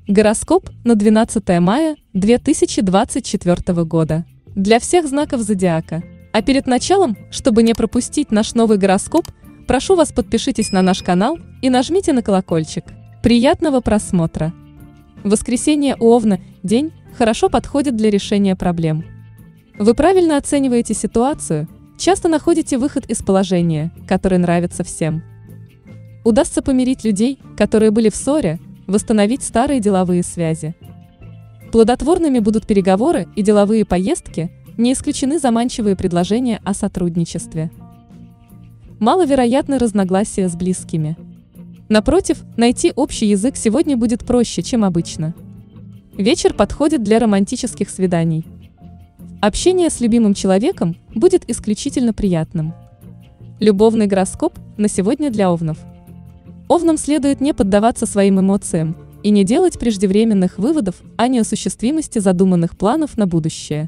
Гороскоп на 12 мая 2024 года. Для всех знаков зодиака. А перед началом, чтобы не пропустить наш новый гороскоп, прошу вас, подпишитесь на наш канал и нажмите на колокольчик. Приятного просмотра! Воскресенье у Овна – день, хорошо подходит для решения проблем. Вы правильно оцениваете ситуацию, часто находите выход из положения, которое нравится всем. Удастся помирить людей, которые были в ссоре, восстановить старые деловые связи. Плодотворными будут переговоры и деловые поездки, не исключены заманчивые предложения о сотрудничестве. Маловероятны разногласия с близкими. Напротив, найти общий язык сегодня будет проще, чем обычно. Вечер подходит для романтических свиданий. Общение с любимым человеком будет исключительно приятным. Любовный гороскоп на сегодня для овнов. Овнам следует не поддаваться своим эмоциям и не делать преждевременных выводов о неосуществимости задуманных планов на будущее.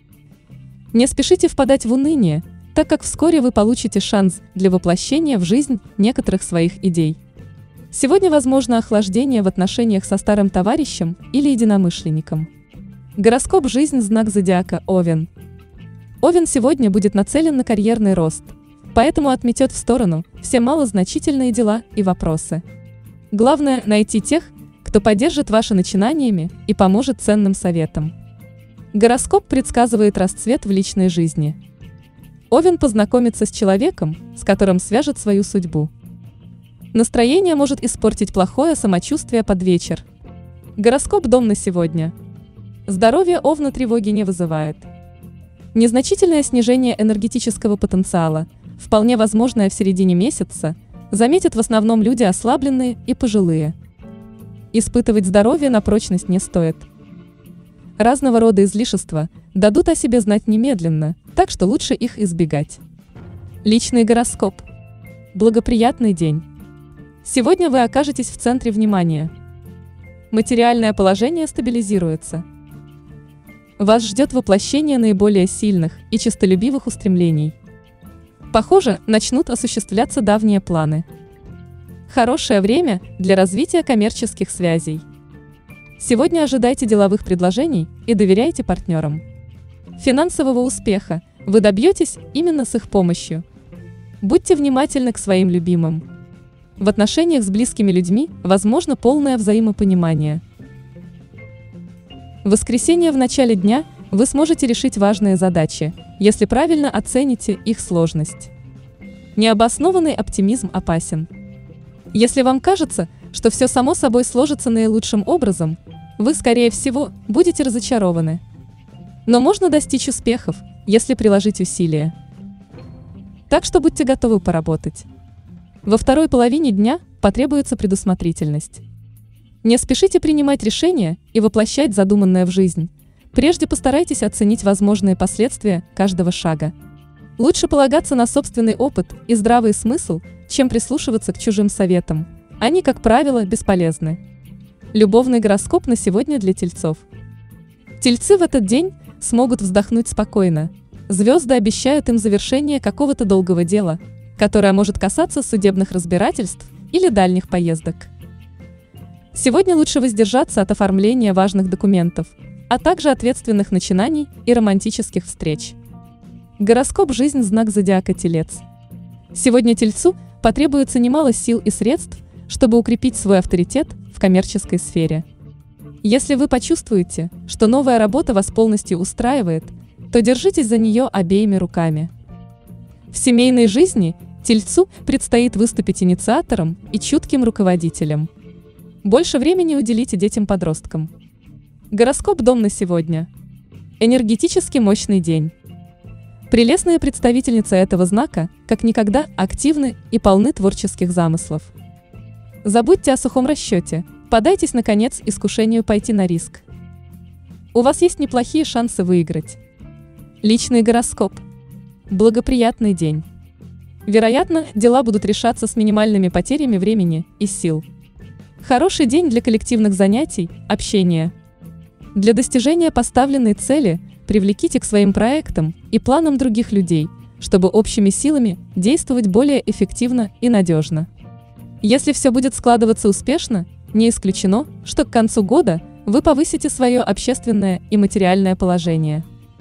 Не спешите впадать в уныние, так как вскоре вы получите шанс для воплощения в жизнь некоторых своих идей. Сегодня возможно охлаждение в отношениях со старым товарищем или единомышленником. Гороскоп «Жизнь» знак зодиака Овен. Овен сегодня будет нацелен на карьерный рост, поэтому отметет в сторону все малозначительные дела и вопросы. Главное – найти тех, кто поддержит ваши начинаниями и поможет ценным советам. Гороскоп предсказывает расцвет в личной жизни. Овен познакомится с человеком, с которым свяжет свою судьбу. Настроение может испортить плохое самочувствие под вечер. Гороскоп «Дом» на сегодня. Здоровье Овна тревоги не вызывает. Незначительное снижение энергетического потенциала, вполне возможное в середине месяца, заметят в основном люди ослабленные и пожилые. Испытывать здоровье на прочность не стоит. Разного рода излишества дадут о себе знать немедленно, так что лучше их избегать. Личный гороскоп. Благоприятный день. Сегодня вы окажетесь в центре внимания. Материальное положение стабилизируется. Вас ждет воплощение наиболее сильных и честолюбивых устремлений. Похоже, начнут осуществляться давние планы. Хорошее время для развития коммерческих связей. Сегодня ожидайте деловых предложений и доверяйте партнерам. Финансового успеха вы добьетесь именно с их помощью. Будьте внимательны к своим любимым. В отношениях с близкими людьми возможно полное взаимопонимание. В воскресенье в начале дня вы сможете решить важные задачи, если правильно оцените их сложность. Необоснованный оптимизм опасен. Если вам кажется, что все само собой сложится наилучшим образом, вы, скорее всего, будете разочарованы. Но можно достичь успехов, если приложить усилия. Так что будьте готовы поработать. Во второй половине дня потребуется предусмотрительность. Не спешите принимать решения и воплощать задуманное в жизнь. Прежде постарайтесь оценить возможные последствия каждого шага. Лучше полагаться на собственный опыт и здравый смысл, чем прислушиваться к чужим советам. Они, как правило, бесполезны. Любовный гороскоп на сегодня для тельцов. Тельцы в этот день смогут вздохнуть спокойно. Звезды обещают им завершение какого-то долгого дела, которое может касаться судебных разбирательств или дальних поездок. Сегодня лучше воздержаться от оформления важных документов, а также ответственных начинаний и романтических встреч. Гороскоп «Жизнь» знак зодиака Телец. Сегодня Тельцу потребуется немало сил и средств, чтобы укрепить свой авторитет в коммерческой сфере. Если вы почувствуете, что новая работа вас полностью устраивает, то держитесь за нее обеими руками. В семейной жизни Тельцу предстоит выступить инициатором и чутким руководителем. Больше времени уделите детям-подросткам. Гороскоп «Дом» на сегодня. Энергетически мощный день. Прелестные представительницы этого знака, как никогда, активны и полны творческих замыслов. Забудьте о сухом расчете, поддайтесь, наконец, искушению пойти на риск. У вас есть неплохие шансы выиграть. Личный гороскоп. Благоприятный день. Вероятно, дела будут решаться с минимальными потерями времени и сил. Хороший день для коллективных занятий, общения. Для достижения поставленной цели привлеките к своим проектам и планам других людей, чтобы общими силами действовать более эффективно и надежно. Если все будет складываться успешно, не исключено, что к концу года вы повысите свое общественное и материальное положение.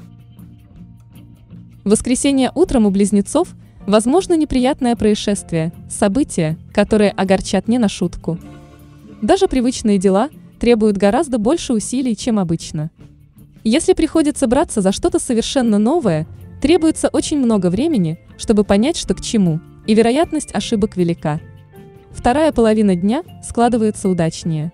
В воскресенье утром у Близнецов возможно неприятное происшествие, события, которые огорчат не на шутку. Даже привычные дела требуют гораздо больше усилий, чем обычно. Если приходится браться за что-то совершенно новое, требуется очень много времени, чтобы понять, что к чему, и вероятность ошибок велика. Вторая половина дня складывается удачнее.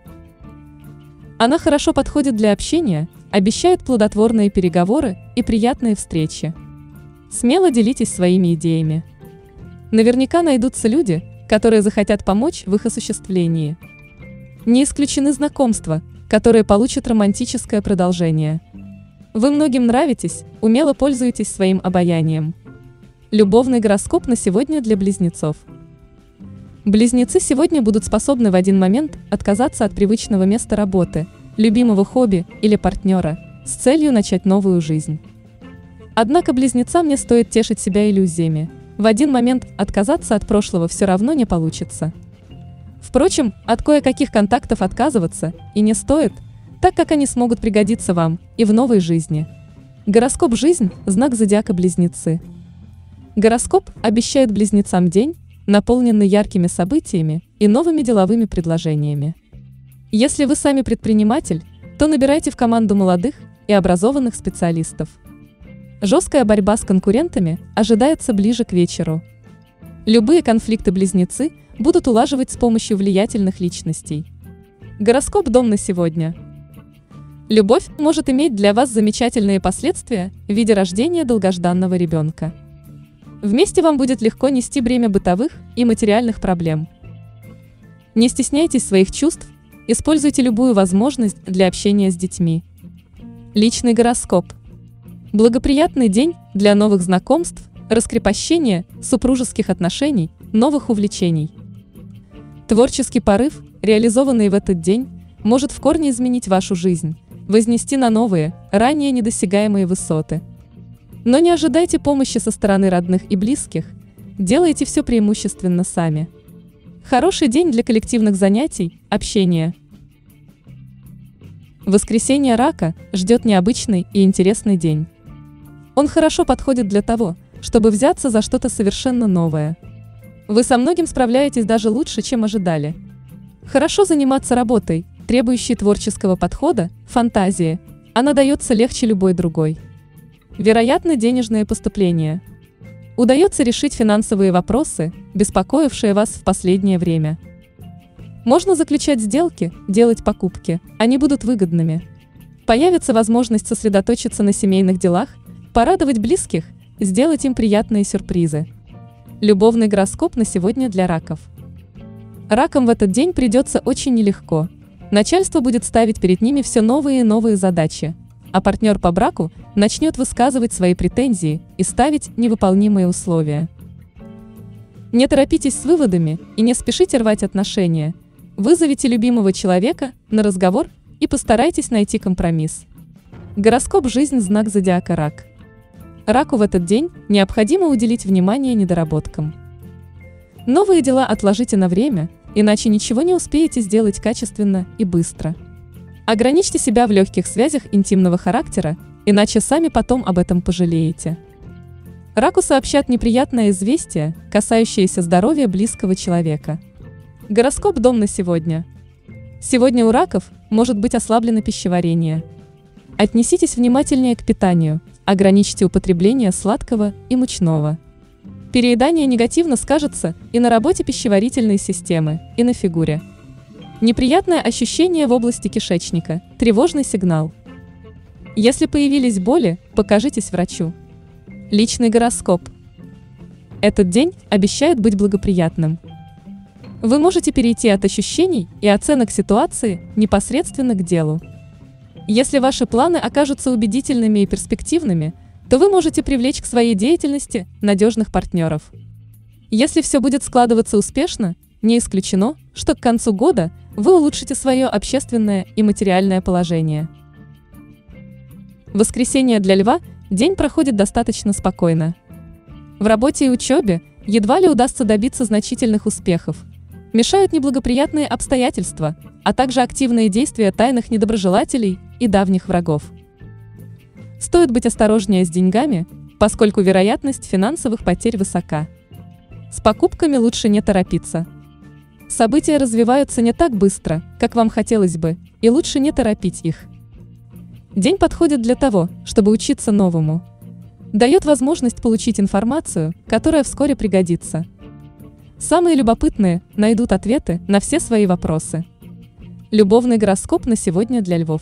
Она хорошо подходит для общения, обещает плодотворные переговоры и приятные встречи. Смело делитесь своими идеями. Наверняка найдутся люди, которые захотят помочь в их осуществлении. Не исключены знакомства, которые получат романтическое продолжение. Вы многим нравитесь, умело пользуетесь своим обаянием. Любовный гороскоп на сегодня для Близнецов. Близнецы сегодня будут способны в один момент отказаться от привычного места работы, любимого хобби или партнера с целью начать новую жизнь. Однако близнецам не стоит тешить себя иллюзиями. В один момент отказаться от прошлого все равно не получится. Впрочем, от кое-каких контактов отказываться и не стоит, так как они смогут пригодиться вам и в новой жизни. Гороскоп «Жизнь» – знак зодиака Близнецы. Гороскоп обещает близнецам день, наполненный яркими событиями и новыми деловыми предложениями. Если вы сами предприниматель, то набирайте в команду молодых и образованных специалистов. Жесткая борьба с конкурентами ожидается ближе к вечеру. Любые конфликты близнецы будут улаживать с помощью влиятельных личностей. Гороскоп «Дом» на сегодня. Любовь может иметь для вас замечательные последствия в виде рождения долгожданного ребенка. Вместе вам будет легко нести бремя бытовых и материальных проблем. Не стесняйтесь своих чувств, используйте любую возможность для общения с детьми. Личный гороскоп. Благоприятный день для новых знакомств, раскрепощения, супружеских отношений, новых увлечений. Творческий порыв, реализованный в этот день, может в корне изменить вашу жизнь, вознести на новые, ранее недосягаемые высоты. Но не ожидайте помощи со стороны родных и близких, делайте все преимущественно сами. Хороший день для коллективных занятий, общения. Воскресенье Рака ждет необычный и интересный день. Он хорошо подходит для того, чтобы взяться за что-то совершенно новое. Вы со многим справляетесь даже лучше, чем ожидали. Хорошо заниматься работой, требующей творческого подхода, фантазии. Она дается легче любой другой. Вероятно, денежные поступления. Удается решить финансовые вопросы, беспокоившие вас в последнее время. Можно заключать сделки, делать покупки, они будут выгодными. Появится возможность сосредоточиться на семейных делах, порадовать близких, сделать им приятные сюрпризы. Любовный гороскоп на сегодня для раков. Ракам в этот день придется очень нелегко. Начальство будет ставить перед ними все новые и новые задачи, а партнер по браку начнет высказывать свои претензии и ставить невыполнимые условия. Не торопитесь с выводами и не спешите рвать отношения. Вызовите любимого человека на разговор и постарайтесь найти компромисс. Гороскоп «Жизнь» – знак зодиака Рак. Раку в этот день необходимо уделить внимание недоработкам. Новые дела отложите на время, иначе ничего не успеете сделать качественно и быстро. Ограничьте себя в легких связях интимного характера, иначе сами потом об этом пожалеете. Раку сообщат неприятное известие, касающееся здоровья близкого человека. Гороскоп «Дом» на сегодня. Сегодня у раков может быть ослаблено пищеварение. Отнеситесь внимательнее к питанию, ограничьте употребление сладкого и мучного. Переедание негативно скажется и на работе пищеварительной системы, и на фигуре. Неприятное ощущение в области кишечника, тревожный сигнал. Если появились боли, покажитесь врачу. Личный гороскоп. Этот день обещает быть благоприятным. Вы можете перейти от ощущений и оценок ситуации непосредственно к делу. Если ваши планы окажутся убедительными и перспективными, то вы можете привлечь к своей деятельности надежных партнеров. Если все будет складываться успешно, не исключено, что к концу года вы улучшите свое общественное и материальное положение. Воскресенье для Льва день проходит достаточно спокойно. В работе и учебе едва ли удастся добиться значительных успехов. Мешают неблагоприятные обстоятельства, а также активные действия тайных недоброжелателей и давних врагов. Стоит быть осторожнее с деньгами, поскольку вероятность финансовых потерь высока. С покупками лучше не торопиться. События развиваются не так быстро, как вам хотелось бы, и лучше не торопить их. День подходит для того, чтобы учиться новому. Дает возможность получить информацию, которая вскоре пригодится. Самые любопытные найдут ответы на все свои вопросы. Любовный гороскоп на сегодня для львов.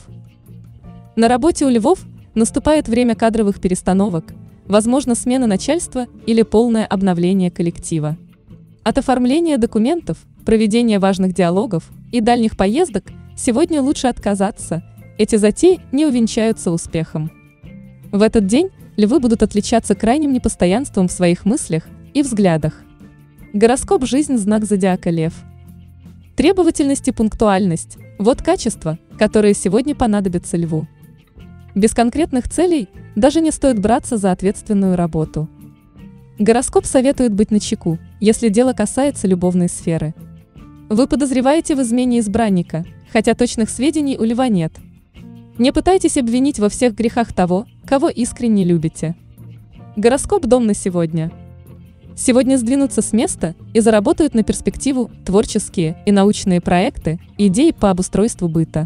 На работе у львов наступает время кадровых перестановок, возможно смена начальства или полное обновление коллектива. От оформления документов, проведения важных диалогов и дальних поездок сегодня лучше отказаться, эти затеи не увенчаются успехом. В этот день львы будут отличаться крайним непостоянством в своих мыслях и взглядах. Гороскоп «Жизнь» знак зодиака Лев. Требовательность и пунктуальность – вот качества, которые сегодня понадобятся льву. Без конкретных целей даже не стоит браться за ответственную работу. Гороскоп советует быть начеку, если дело касается любовной сферы. Вы подозреваете в измене избранника, хотя точных сведений у льва нет. Не пытайтесь обвинить во всех грехах того, кого искренне любите. Гороскоп «Дом» на сегодня. Сегодня сдвинутся с места и заработают на перспективу творческие и научные проекты, идеи по обустройству быта.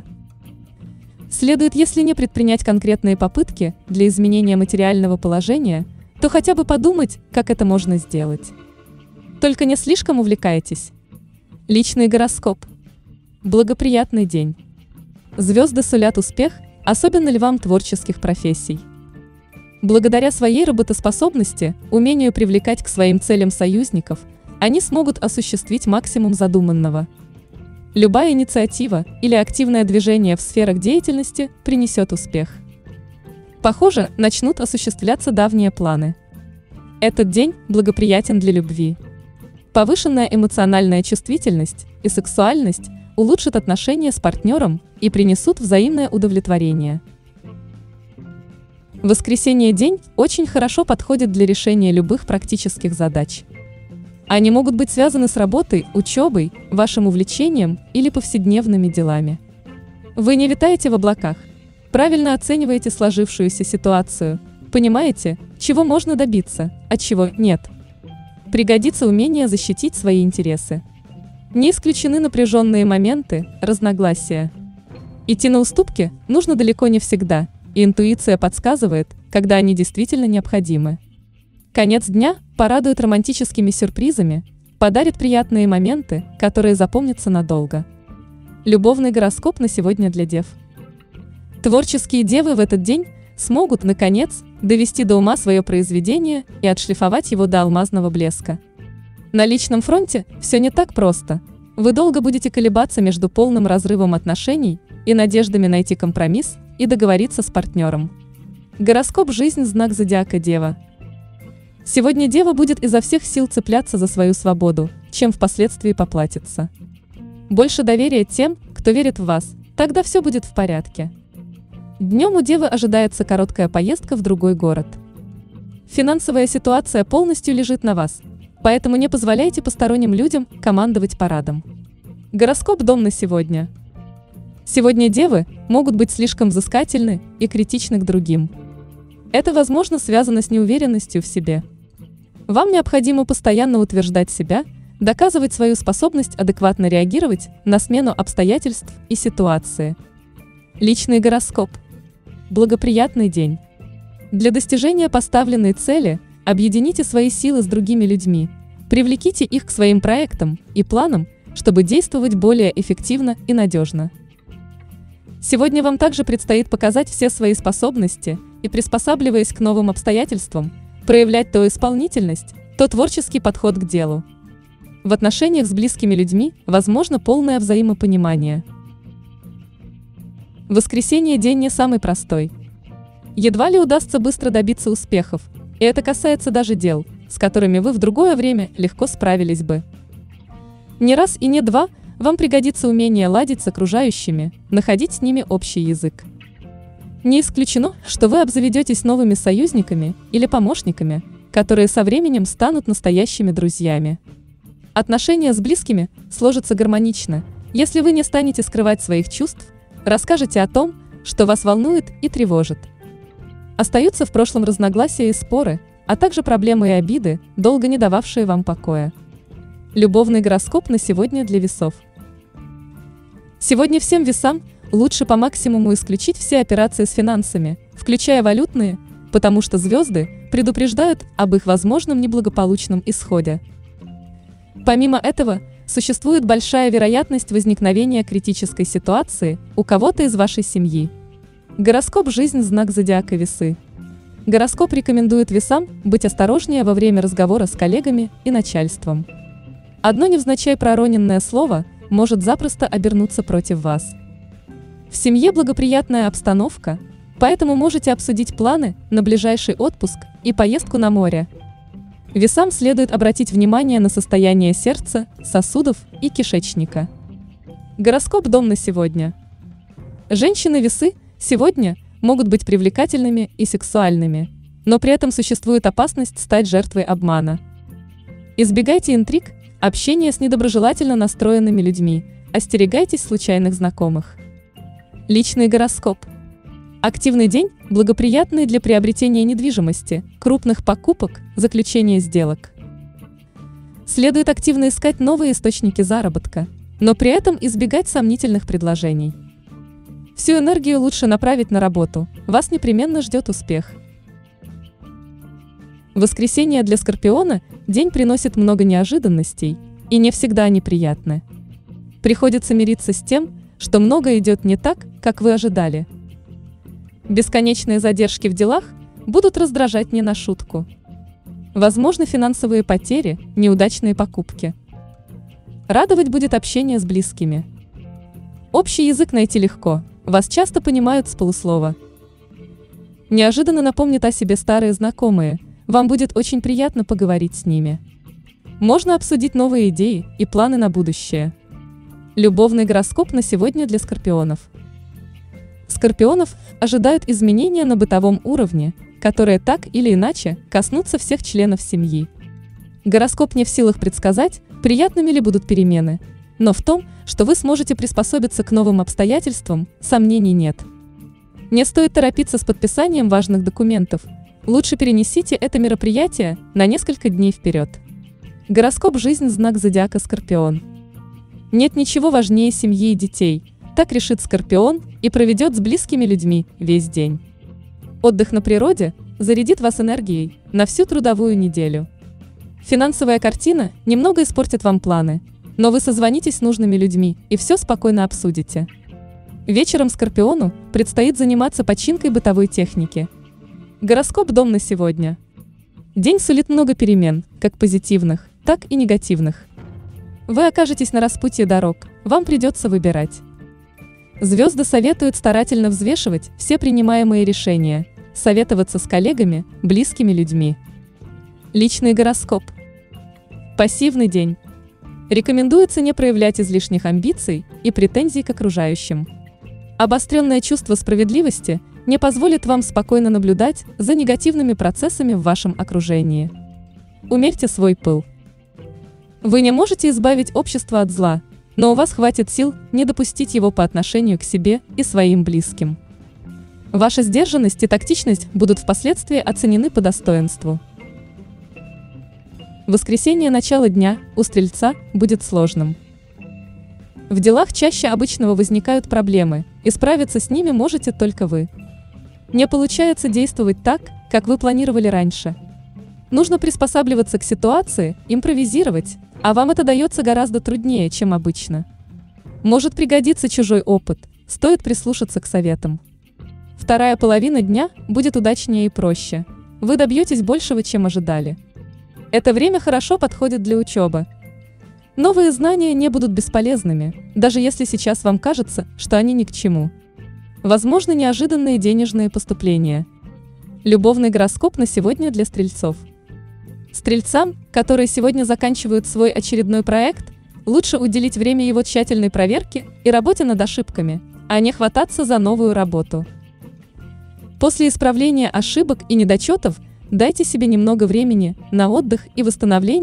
Следует, если не предпринять конкретные попытки для изменения материального положения, то хотя бы подумать, как это можно сделать. Только не слишком увлекайтесь. Личный гороскоп. Благоприятный день. Звезды сулят успех, особенно львам творческих профессий. Благодаря своей работоспособности, умению привлекать к своим целям союзников, они смогут осуществить максимум задуманного. Любая инициатива или активное движение в сферах деятельности принесет успех. Похоже, начнут осуществляться давние планы. Этот день благоприятен для любви. Повышенная эмоциональная чувствительность и сексуальность улучшат отношения с партнером и принесут взаимное удовлетворение. Воскресенье день очень хорошо подходит для решения любых практических задач. Они могут быть связаны с работой, учебой, вашим увлечением или повседневными делами. Вы не витаете в облаках, правильно оцениваете сложившуюся ситуацию, понимаете, чего можно добиться, а чего нет. Пригодится умение защитить свои интересы. Не исключены напряженные моменты, разногласия. Идти на уступки нужно далеко не всегда, и интуиция подсказывает, когда они действительно необходимы. Конец дня порадует романтическими сюрпризами, подарит приятные моменты, которые запомнятся надолго. Любовный гороскоп на сегодня для дев. Творческие девы в этот день смогут, наконец, довести до ума свое произведение и отшлифовать его до алмазного блеска. На личном фронте все не так просто. Вы долго будете колебаться между полным разрывом отношений и надеждами найти компромисс и договориться с партнером. Гороскоп «Жизнь» знак зодиака Дева. Сегодня дева будет изо всех сил цепляться за свою свободу, чем впоследствии поплатится. Больше доверия тем, кто верит в вас, тогда все будет в порядке. Днем у девы ожидается короткая поездка в другой город. Финансовая ситуация полностью лежит на вас, поэтому не позволяйте посторонним людям командовать парадом. Гороскоп «Дом» на сегодня. Сегодня девы могут быть слишком взыскательны и критичны к другим. Это, возможно, связано с неуверенностью в себе. Вам необходимо постоянно утверждать себя, доказывать свою способность адекватно реагировать на смену обстоятельств и ситуации. Личный гороскоп. Благоприятный день. Для достижения поставленной цели объедините свои силы с другими людьми, привлеките их к своим проектам и планам, чтобы действовать более эффективно и надежно. Сегодня вам также предстоит показать все свои способности и, приспосабливаясь к новым обстоятельствам, проявлять то исполнительность, то творческий подход к делу. В отношениях с близкими людьми возможно полное взаимопонимание. Воскресенье день не самый простой. Едва ли удастся быстро добиться успехов, и это касается даже дел, с которыми вы в другое время легко справились бы. Не раз и не два вам пригодится умение ладить с окружающими, находить с ними общий язык. Не исключено, что вы обзаведетесь новыми союзниками или помощниками, которые со временем станут настоящими друзьями. Отношения с близкими сложатся гармонично, если вы не станете скрывать своих чувств, расскажете о том, что вас волнует и тревожит. Остаются в прошлом разногласия и споры, а также проблемы и обиды, долго не дававшие вам покоя. Любовный гороскоп на сегодня для весов. Сегодня всем весам лучше по максимуму исключить все операции с финансами, включая валютные, потому что звезды предупреждают об их возможном неблагополучном исходе. Помимо этого, существует большая вероятность возникновения критической ситуации у кого-то из вашей семьи. Гороскоп «Жизнь» знак зодиака Весы. Гороскоп рекомендует весам быть осторожнее во время разговора с коллегами и начальством. Одно невзначай пророненное слово может запросто обернуться против вас. В семье благоприятная обстановка, поэтому можете обсудить планы на ближайший отпуск и поездку на море. Весам следует обратить внимание на состояние сердца, сосудов и кишечника. Гороскоп «Дом» на сегодня. Женщины-весы сегодня могут быть привлекательными и сексуальными, но при этом существует опасность стать жертвой обмана. Избегайте интриг, общения с недоброжелательно настроенными людьми, остерегайтесь случайных знакомых. Личный гороскоп. Активный день, благоприятный для приобретения недвижимости, крупных покупок, заключения сделок. Следует активно искать новые источники заработка, но при этом избегать сомнительных предложений. Всю энергию лучше направить на работу, вас непременно ждет успех. Воскресенье для Скорпиона – день приносит много неожиданностей, и не всегда они приятны. Приходится мириться с тем, что многое идет не так, как вы ожидали. Бесконечные задержки в делах будут раздражать не на шутку. Возможны финансовые потери, неудачные покупки. Радовать будет общение с близкими. Общий язык найти легко, вас часто понимают с полуслова. Неожиданно напомнят о себе старые знакомые, вам будет очень приятно поговорить с ними. Можно обсудить новые идеи и планы на будущее. Любовный гороскоп на сегодня для скорпионов. Скорпионов ожидают изменения на бытовом уровне, которые так или иначе коснутся всех членов семьи. Гороскоп не в силах предсказать, приятными ли будут перемены, но в том, что вы сможете приспособиться к новым обстоятельствам, сомнений нет. Не стоит торопиться с подписанием важных документов, лучше перенесите это мероприятие на несколько дней вперед. Гороскоп «Жизнь» знак зодиака Скорпион. Нет ничего важнее семьи и детей, так решит Скорпион и проведет с близкими людьми весь день. Отдых на природе зарядит вас энергией на всю трудовую неделю. Финансовая картина немного испортит вам планы, но вы созвонитесь с нужными людьми и все спокойно обсудите. Вечером Скорпиону предстоит заниматься починкой бытовой техники. Гороскоп «Дом» на сегодня. День сулит много перемен, как позитивных, так и негативных. Вы окажетесь на распутье дорог, вам придется выбирать. Звезды советуют старательно взвешивать все принимаемые решения, советоваться с коллегами, близкими людьми. Личный гороскоп. Пассивный день. Рекомендуется не проявлять излишних амбиций и претензий к окружающим. Обостренное чувство справедливости не позволит вам спокойно наблюдать за негативными процессами в вашем окружении. Умерьте свой пыл. Вы не можете избавить общество от зла, но у вас хватит сил не допустить его по отношению к себе и своим близким. Ваша сдержанность и тактичность будут впоследствии оценены по достоинству. Воскресенье начало дня у Стрельца будет сложным. В делах чаще обычного возникают проблемы, и справиться с ними можете только вы. Не получается действовать так, как вы планировали раньше. Нужно приспосабливаться к ситуации, импровизировать, а вам это дается гораздо труднее, чем обычно. Может пригодиться чужой опыт, стоит прислушаться к советам. Вторая половина дня будет удачнее и проще. Вы добьетесь большего, чем ожидали. Это время хорошо подходит для учебы. Новые знания не будут бесполезными, даже если сейчас вам кажется, что они ни к чему. Возможны неожиданные денежные поступления. Любовный гороскоп на сегодня для стрельцов. Стрельцам, которые сегодня заканчивают свой очередной проект, лучше уделить время его тщательной проверке и работе над ошибками, а не хвататься за новую работу. После исправления ошибок и недочетов дайте себе немного времени на отдых и восстановление,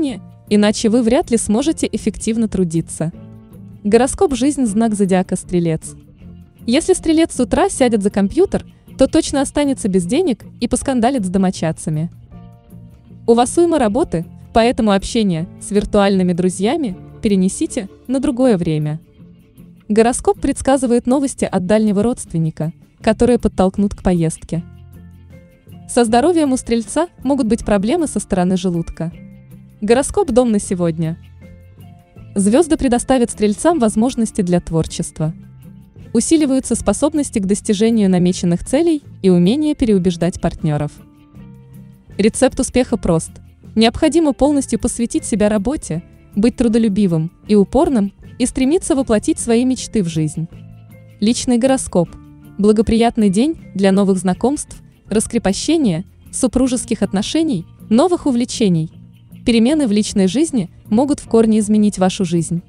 иначе вы вряд ли сможете эффективно трудиться. Гороскоп «Жизнь», знак зодиака Стрелец. Если Стрелец с утра сядет за компьютер, то точно останется без денег и поскандалит с домочадцами. У вас уйма работы, поэтому общение с виртуальными друзьями перенесите на другое время. Гороскоп предсказывает новости от дальнего родственника, которые подтолкнут к поездке. Со здоровьем у Стрельца могут быть проблемы со стороны желудка. Гороскоп «Дом» на сегодня. Звезды предоставят Стрельцам возможности для творчества. Усиливаются способности к достижению намеченных целей и умение переубеждать партнеров. Рецепт успеха прост. Необходимо полностью посвятить себя работе, быть трудолюбивым и упорным и стремиться воплотить свои мечты в жизнь. Личный гороскоп. Благоприятный день для новых знакомств, раскрепощения, супружеских отношений, новых увлечений. Перемены в личной жизни могут в корне изменить вашу жизнь.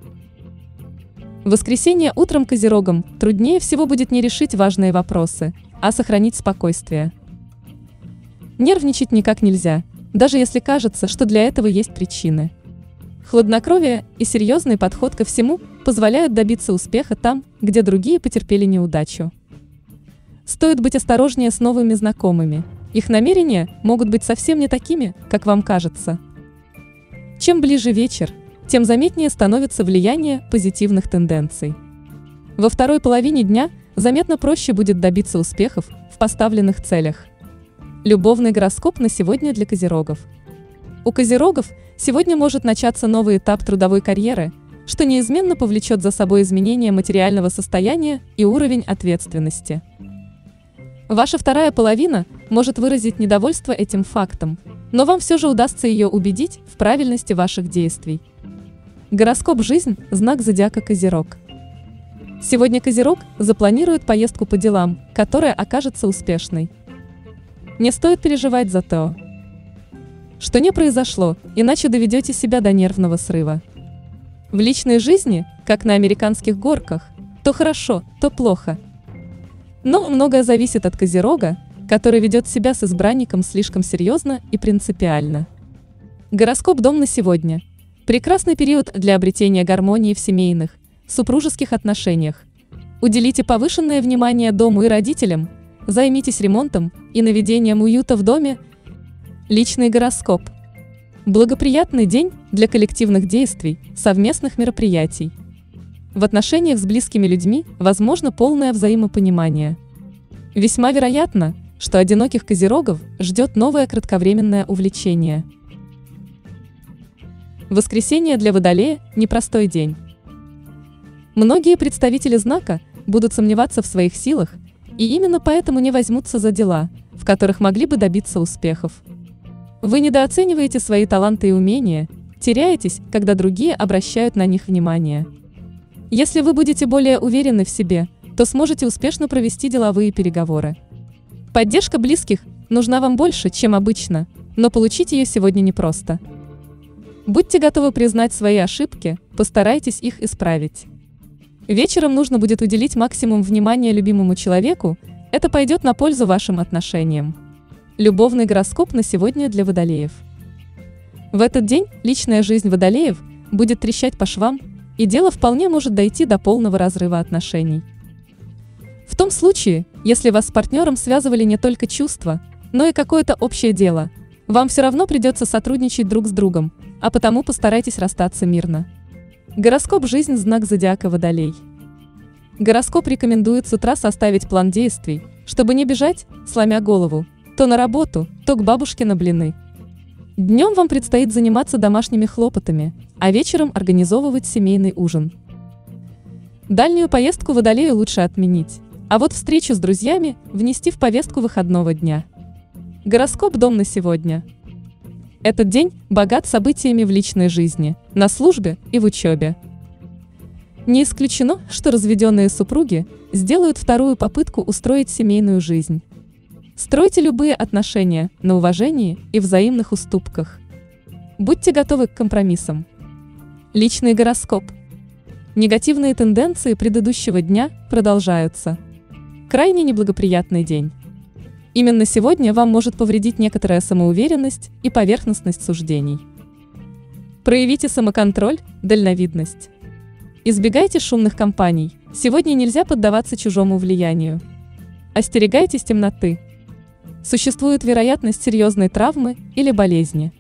В воскресенье утром Козерогам труднее всего будет не решить важные вопросы, а сохранить спокойствие. Нервничать никак нельзя, даже если кажется, что для этого есть причины. Хладнокровие и серьезный подход ко всему позволяют добиться успеха там, где другие потерпели неудачу. Стоит быть осторожнее с новыми знакомыми. Их намерения могут быть совсем не такими, как вам кажется. Чем ближе вечер, тем заметнее становится влияние позитивных тенденций. Во второй половине дня заметно проще будет добиться успехов в поставленных целях. Любовный гороскоп на сегодня для Козерогов. У Козерогов сегодня может начаться новый этап трудовой карьеры, что неизменно повлечет за собой изменение материального состояния и уровень ответственности. Ваша вторая половина может выразить недовольство этим фактом, но вам все же удастся ее убедить в правильности ваших действий. Гороскоп «Жизнь», знак зодиака Козерог. Сегодня Козерог запланирует поездку по делам, которая окажется успешной. Не стоит переживать за то, что не произошло, иначе доведете себя до нервного срыва. В личной жизни, как на американских горках, то хорошо, то плохо. Но многое зависит от Козерога, который ведет себя с избранником слишком серьезно и принципиально. Гороскоп «Дом» на сегодня. Прекрасный период для обретения гармонии в семейных, супружеских отношениях. Уделите повышенное внимание дому и родителям, займитесь ремонтом и наведением уюта в доме. Личный гороскоп. Благоприятный день для коллективных действий, совместных мероприятий. В отношениях с близкими людьми возможно полное взаимопонимание. Весьма вероятно, что одиноких Козерогов ждет новое кратковременное увлечение. Воскресенье для Водолея – непростой день. Многие представители знака будут сомневаться в своих силах и именно поэтому не возьмутся за дела, в которых могли бы добиться успехов. Вы недооцениваете свои таланты и умения, теряетесь, когда другие обращают на них внимание. Если вы будете более уверены в себе, то сможете успешно провести деловые переговоры. Поддержка близких нужна вам больше, чем обычно, но получить ее сегодня непросто. Будьте готовы признать свои ошибки, постарайтесь их исправить. Вечером нужно будет уделить максимум внимания любимому человеку, это пойдет на пользу вашим отношениям. Любовный гороскоп на сегодня для водолеев. В этот день личная жизнь водолеев будет трещать по швам, и дело вполне может дойти до полного разрыва отношений. В том случае, если вас с партнером связывали не только чувства, но и какое-то общее дело, вам все равно придется сотрудничать друг с другом, а потому постарайтесь расстаться мирно. Гороскоп «Жизнь», знак зодиака Водолей. Гороскоп рекомендует с утра составить план действий, чтобы не бежать, сломя голову, то на работу, то к бабушке на блины. Днем вам предстоит заниматься домашними хлопотами, а вечером организовывать семейный ужин. Дальнюю поездку Водолею лучше отменить, а вот встречу с друзьями внести в повестку выходного дня. Гороскоп «Дом» на сегодня. Этот день богат событиями в личной жизни, на службе и в учебе. Не исключено, что разведенные супруги сделают вторую попытку устроить семейную жизнь. Стройте любые отношения на уважении и взаимных уступках. Будьте готовы к компромиссам. Личный гороскоп. Негативные тенденции предыдущего дня продолжаются. Крайне неблагоприятный день. Именно сегодня вам может повредить некоторая самоуверенность и поверхностность суждений. Проявите самоконтроль, дальновидность. Избегайте шумных компаний. Сегодня нельзя поддаваться чужому влиянию. Остерегайтесь темноты. Существует вероятность серьезной травмы или болезни.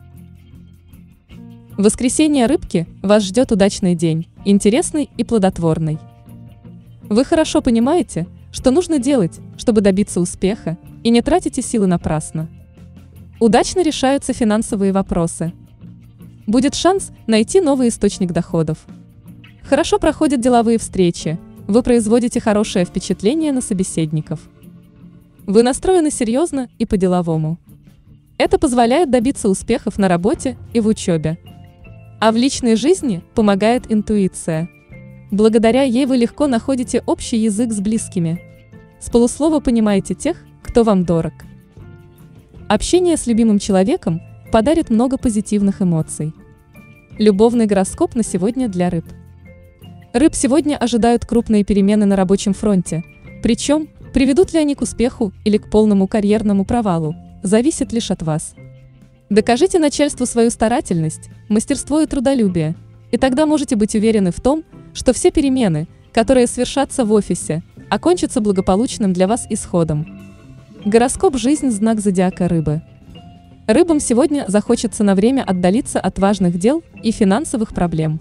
В воскресенье, рыбки, вас ждет удачный день, интересный и плодотворный. Вы хорошо понимаете, что нужно делать, чтобы добиться успеха, и не тратите силы напрасно. Удачно решаются финансовые вопросы. Будет шанс найти новый источник доходов. Хорошо проходят деловые встречи, вы производите хорошее впечатление на собеседников. Вы настроены серьезно и по-деловому. Это позволяет добиться успехов на работе и в учебе. А в личной жизни помогает интуиция. Благодаря ей вы легко находите общий язык с близкими. С полуслова понимаете тех, кто вам дорог. Общение с любимым человеком подарит много позитивных эмоций. Любовный гороскоп на сегодня для рыб. Рыб сегодня ожидают крупные перемены на рабочем фронте, причем приведут ли они к успеху или к полному карьерному провалу, зависит лишь от вас. Докажите начальству свою старательность, мастерство и трудолюбие, и тогда можете быть уверены в том, что все перемены, которые свершатся в офисе, окончатся благополучным для вас исходом. Гороскоп «Жизнь», знак зодиака Рыбы. Рыбам сегодня захочется на время отдалиться от важных дел и финансовых проблем.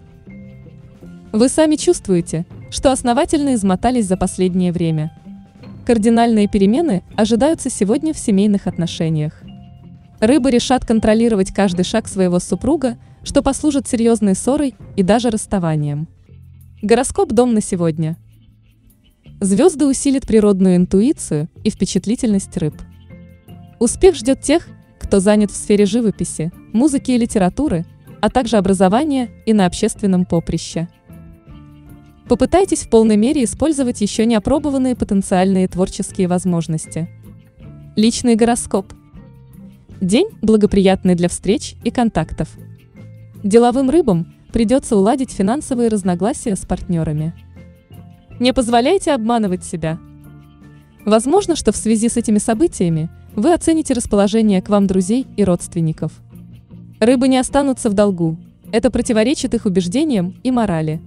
Вы сами чувствуете, что основательно измотались за последнее время. Кардинальные перемены ожидаются сегодня в семейных отношениях. Рыбы решат контролировать каждый шаг своего супруга, что послужит серьезной ссорой и даже расставанием. Гороскоп «Дом» на сегодня. Звезды усилят природную интуицию и впечатлительность рыб. Успех ждет тех, кто занят в сфере живописи, музыки и литературы, а также образования и на общественном поприще. Попытайтесь в полной мере использовать еще не опробованные потенциальные творческие возможности. Личный гороскоп. День благоприятный для встреч и контактов. Деловым рыбам придется уладить финансовые разногласия с партнерами. Не позволяйте обманывать себя. Возможно, что в связи с этими событиями вы оцените расположение к вам друзей и родственников. Рыбы не останутся в долгу. Это противоречит их убеждениям и морали.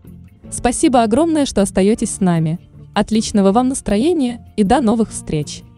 Спасибо огромное, что остаетесь с нами. Отличного вам настроения и до новых встреч!